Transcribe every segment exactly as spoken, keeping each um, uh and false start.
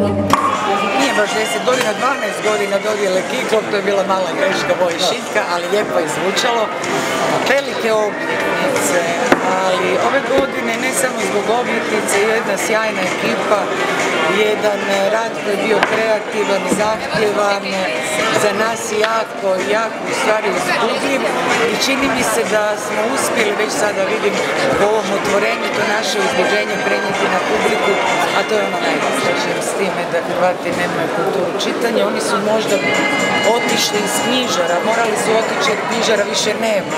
Nije baš deset godina, dvanaest godina dodijele Kiklop, to je bila mala greška Vojšitka, ali lijepo je zvučalo. Velike obljetnice, ali ove godine ne samo zbog obljetnice, jedna sjajna ekipa, jedan rad koji je bio kreativan, zahtjevan, za nas jako, jako u stvari uzbudljiv i čini mi se da smo uspjeli, već sada vidim u ovom otvorenju, to naše uzbuđenje prenijeti na publiku, a to je ono najvažnije s time da Hrvati nemaju kulturu čitanja. Oni su možda otišli iz knjižara, morali su otići jer knjižara više nema.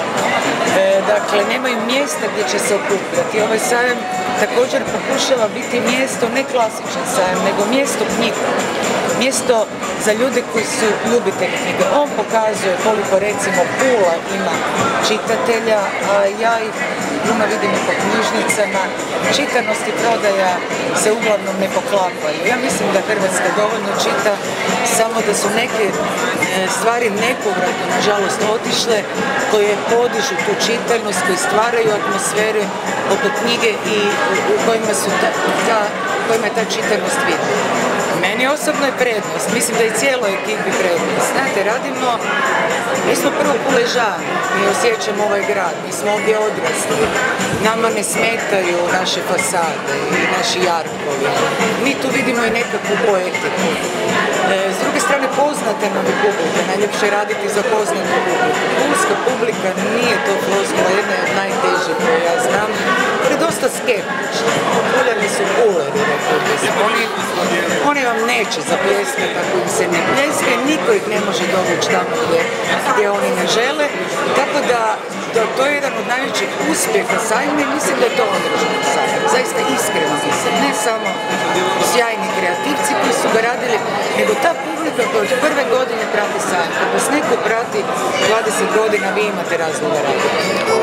E, dakle, nemaju mjesta gdje će se okupljati. Ovaj sajam također pokušava biti mjesto, ne klasičan sajam, nego mjesto knjiga. Mjesto za ljude koji su ljubitelji knjige. On pokazuje koliko recimo Pula ima čitatelja, a ja ih puno vidim i po knjižnicama. Čitanost i prodaja se uglavnom ne poklapaju. Ja mislim da Hrvatska dovoljno čita, samo da su neke stvari nepovratno, nažalost, otišle, koje podižu tu čitanost, koji stvaraju atmosfere oko knjige i u kojima su ta, ta, kojima je ta čitanost vidljiva. Meni osobno je prednost, mislim da i cijeloj ekipi prednost. Znate, radimo, mi smo prvo Puležani, mi osjećamo ovaj grad, mi smo ovdje odrasli, nama ne smetaju naše fasade i naši jarkovi. Mi tu vidimo i nekakvu poetiku. E, s druge strane, poznate nam je publika, najljepše je raditi za poznatu publiku. Pulska publika nije to floskula, jedna od najtežih koje ja znam, jer je dosta skeptična. Puljani su puleri, rekao bi se. Oni, oni vam neće zapljeskati ako im se ne pljeske, niko ih ne može dovući tamo gdje, gdje oni ne žele. Tako da, da to je jedan od najvećih uspjeha sajma i mislim da je to održano sajma. Zaista iskreno mislim, ne samo sjajni kreativci koji su ga radili, nego ta publika koja od prve godine prati sajma. Kad vas neko prati dvadeset godina, vi imate razloga raditi.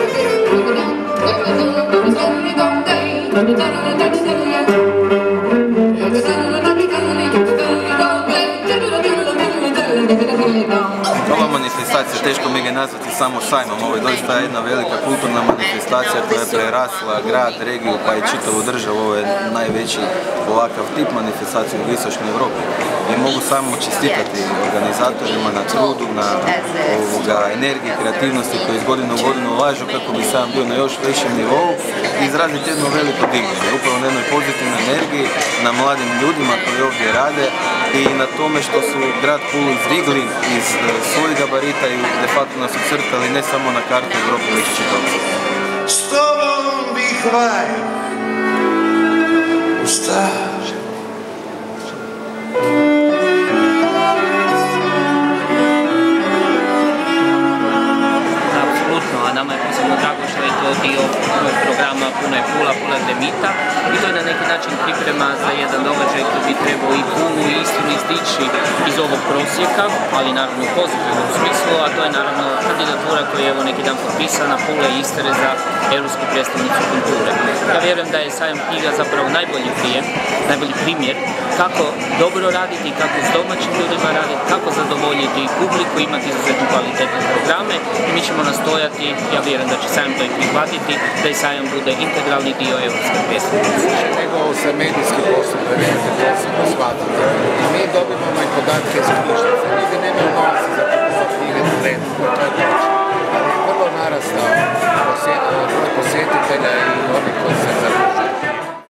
Ova manifestacija, teško mi ga nazvati samo sajmom, ovo je doista jedna velika kulturna manifestacija koja je prerasla grad, regiju pa i čitavu državu. Ovo je najveći ovakav tip manifestacije u Istočnoj Europi. I mogu samo čestitati organizatorima na trudu, na ovoga, energiji, kreativnosti koji iz godine u godinu ulažu kako bi sam bio na još većem nivou i izraziti jedno veliko divljenje. Upravo na jednoj pozitivnoj energiji, na mladim ljudima koji ovdje rade i na tome što su grad Pulu izdigli iz svojih gabarita i de facto nas ucrtali ne samo na kartu Europe, već i čitavcu. S tobom bih vajao u staž. Apsolutno, a nama je posebno drago što je to dio programa Puno je Pula, Pula je mita i to je na neki način priprema za jedan događaj koji bi trebao i Pulu i istinu izdići iz ovog prosjeka, ali naravno u pozitivnom smislu, a to je naravno kandidatura koja je evo neki dan potpisana Pula i Istre za Europsku predstavnicu kulture. Ja vjerujem da je sajam knjiga zapravo najbolji prijem, najbolji primjer kako dobro raditi, kako s domaćim ljudima raditi, kako zadovoljiti publiku, imati izuzetno kvalitetne programe i mi ćemo nastojati, ja vjerujem da će sajam to i prihvatiti, da i sajam bude integralni dio Europske predstavnice. Nego se medijski postupe, vidite, posebno shvatiti. Mi dobivamo i podatke iz knjižnice, ljudi nemaju novaca za kupovati knjige na redu.